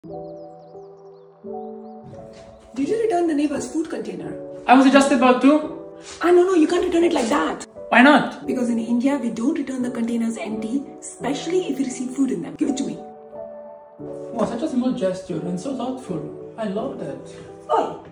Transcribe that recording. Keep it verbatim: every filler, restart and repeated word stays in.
Did you return the neighbor's food container? I was just about to. Ah, no, no, you can't return it like that. Why not? Because in India, we don't return the containers empty, especially if we receive food in them. Give it to me. Wow, such a small gesture and so thoughtful. I love that.